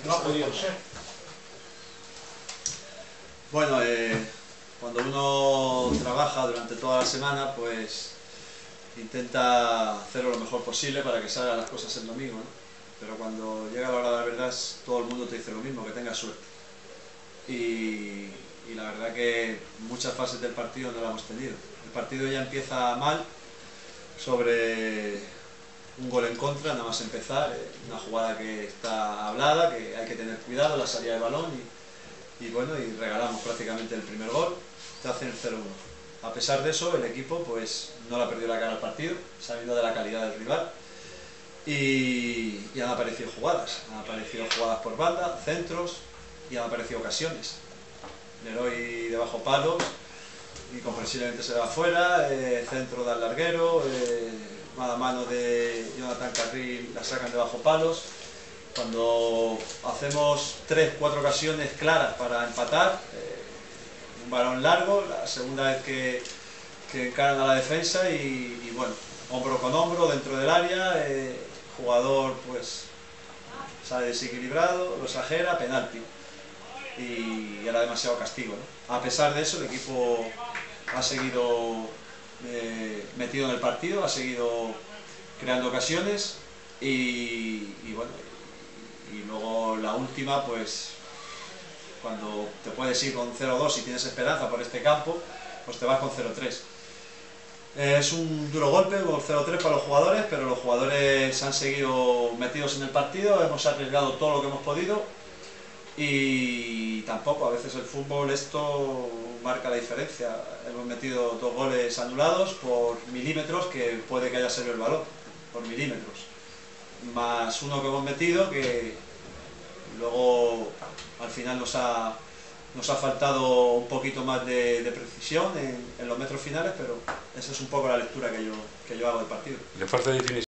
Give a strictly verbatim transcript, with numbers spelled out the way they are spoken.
No ha podido ser. Bueno, eh, cuando uno trabaja durante toda la semana, pues intenta hacerlo lo mejor posible para que salgan las cosas el domingo, ¿no? Pero cuando llega la hora de la verdad, es, todo el mundo te dice lo mismo, que tengas suerte. Y, y la verdad que muchas fases del partido no la hemos tenido. El partido ya empieza mal, sobre un gol en contra, nada más empezar, eh, una jugada que está hablada, que hay que tener cuidado, la salida de balón y, y bueno, y regalamos prácticamente el primer gol, te hacen el cero uno. A pesar de eso, el equipo pues no le ha perdido la cara al partido, sabiendo de la calidad del rival, y, y han aparecido jugadas, han aparecido jugadas por banda, centros, y han aparecido ocasiones. Leroy de bajo palos, y comprensiblemente se va afuera, eh, centro del larguero, eh, mano a mano de Jonathan Carril, la sacan de bajo palos. Cuando hacemos tres, cuatro ocasiones claras para empatar, eh, un balón largo, la segunda vez que, que encaran a la defensa y, y bueno, hombro con hombro dentro del área, eh, jugador pues sale desequilibrado, lo exagera, penalti. Y era demasiado castigo, ¿no? A pesar de eso, el equipo ha seguido eh, metido en el partido, ha seguido creando ocasiones y, y bueno, y, y luego la última, pues cuando te puedes ir con cero dos y tienes esperanza por este campo, pues te vas con cero tres. Eh, es un duro golpe, con cero tres para los jugadores, pero los jugadores han seguido metidos en el partido, hemos arriesgado todo lo que hemos podido. Y tampoco, a veces el fútbol esto marca la diferencia. Hemos metido dos goles anulados por milímetros, que puede que haya servido el balón, por milímetros. Más uno que hemos metido que luego al final nos ha, nos ha faltado un poquito más de, de precisión en, en los metros finales, pero esa es un poco la lectura que yo, que yo hago del partido. Le falta definición.